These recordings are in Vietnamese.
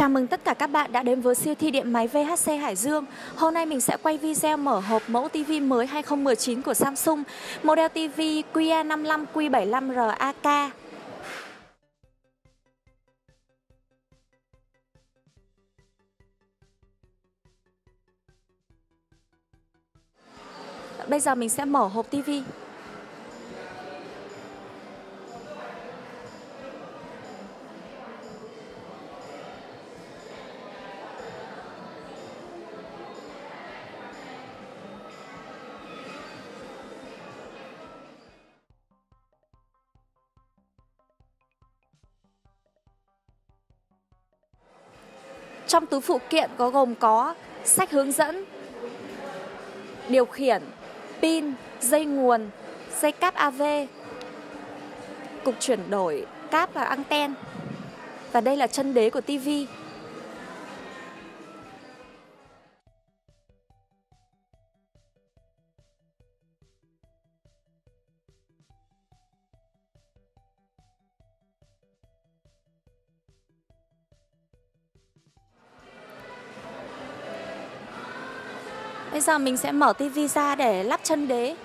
Chào mừng tất cả các bạn đã đến với siêu thị điện máy VHC Hải Dương. Hôm nay mình sẽ quay video mở hộp mẫu TV mới 2019 của Samsung, model TV QA55 Q75RAK. Bây giờ mình sẽ mở hộp TV. Trong túi phụ kiện gồm có sách hướng dẫn, điều khiển, pin, dây nguồn, dây cáp AV, cục chuyển đổi, cáp và anten. Và đây là chân đế của TV. Bây giờ mình sẽ mở TV ra để lắp chân đế.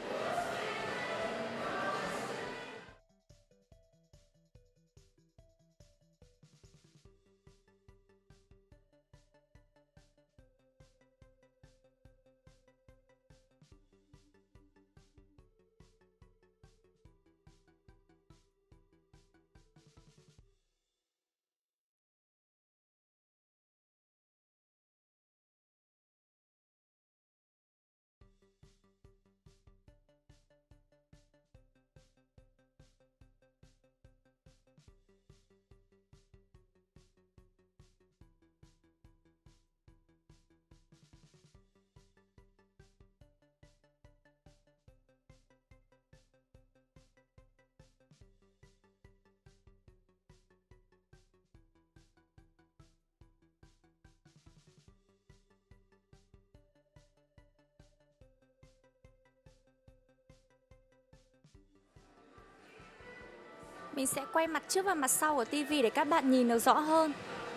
Mình sẽ quay mặt trước và mặt sau của TV để các bạn nhìn được rõ hơn.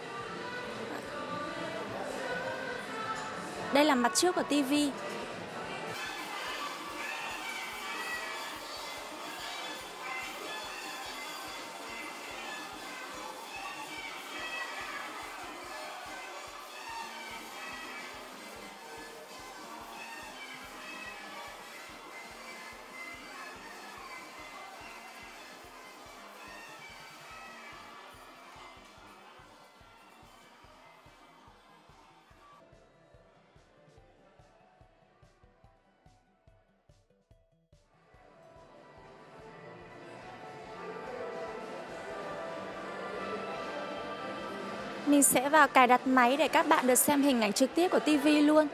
Đây là mặt trước của TV. Mình sẽ vào cài đặt máy để các bạn được xem hình ảnh trực tiếp của TV luôn.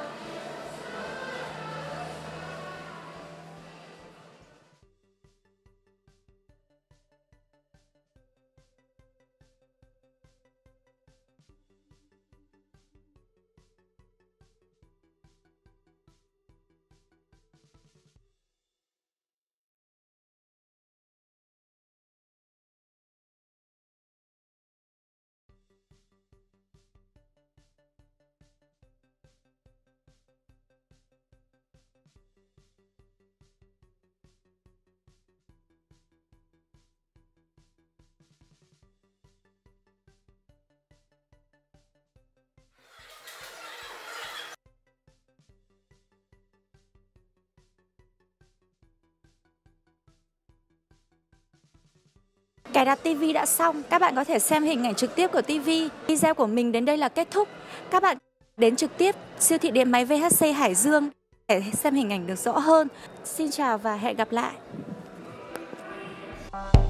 Cài đặt TV đã xong, các bạn có thể xem hình ảnh trực tiếp của TV. Video của mình đến đây là kết thúc. Các bạn đến trực tiếp siêu thị điện máy VHC Hải Dương để xem hình ảnh được rõ hơn. Xin chào và hẹn gặp lại.